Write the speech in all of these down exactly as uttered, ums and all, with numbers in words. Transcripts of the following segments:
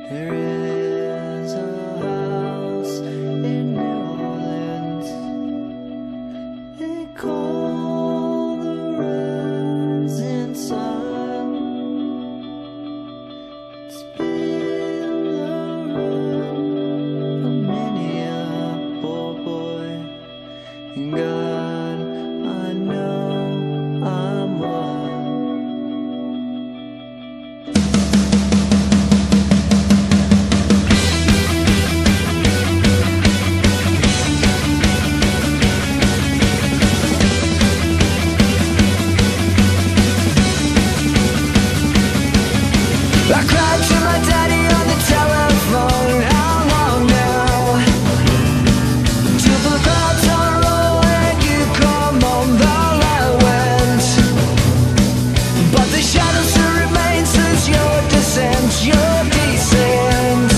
There is a house in New Orleans. They call the rising sun. It's been the run of many a poor boy. And God, I know I'm one. I cried to my daddy on the telephone. How long now? Till the clouds are low and you come on the line went. But the shadow still remains since your descent, your descent.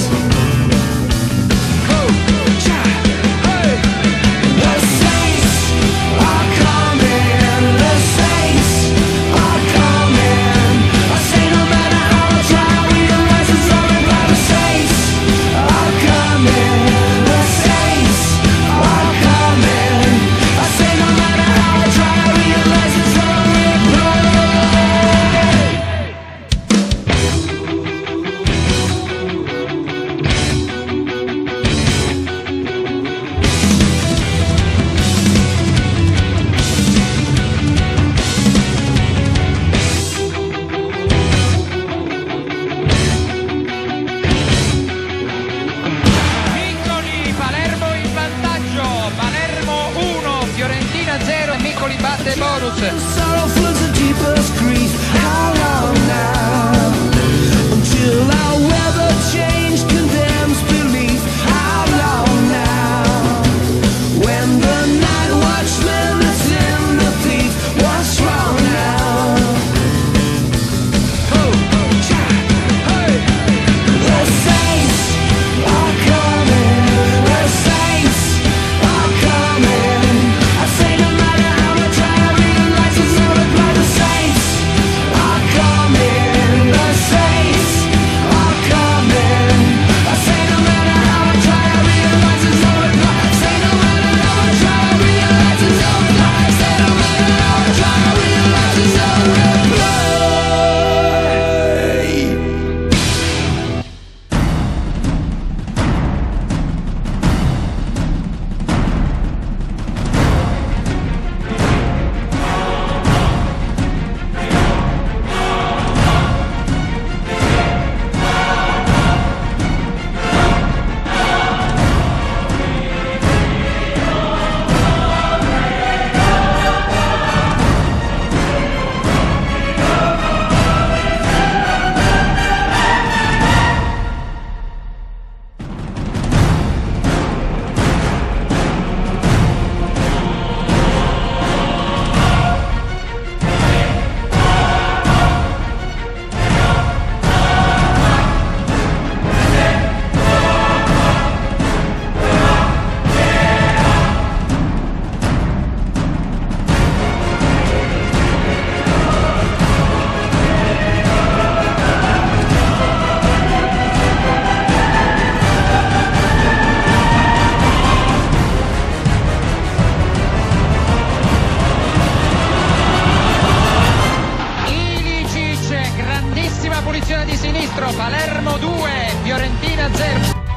Oh, yeah, hey. The saints are coming, the saints are coming. I say no matter how I try, I realize it's only by the saints are coming, the saints are coming. I say no matter how I try, I realize it's only by. Miccoli, Palermo in vantaggio, Palermo uno, Fiorentina zero, Miccoli batte bonus. Sorrow floods the deepest grief. How long now? Until our weather change condemns belief. How long now? When the night watchman is in the thief. What's wrong now? Oh, yeah, hey. The saints are coming. The saints are coming. I say no matter how I try, I realize it's all about the saints are coming. The saints are coming. I say no matter how I try, I realize it's all about. Say no matter how I try, I realize it's all about. Say no matter how I try, I realize it's all about. Ilicic, grandissima punizione di sinistro, Palermo due, Fiorentina zero.